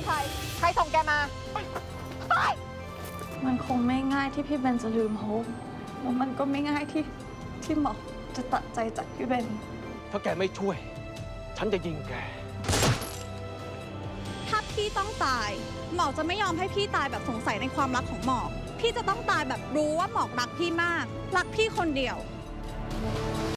ใครส่งแกมาไปมันคงไม่ง่ายที่พี่เบนจะลืมโฮปแล้วมันก็ไม่ง่ายที่หมอกจะตัดใจจากพี่เบนถ้าแกไม่ช่วยฉันจะยิงแกถ้าพี่ต้องตายหมอกจะไม่ยอมให้พี่ตายแบบสงสัยในความรักของหมอกพี่จะต้องตายแบบรู้ว่าหมอกรักพี่มากรักพี่คนเดียว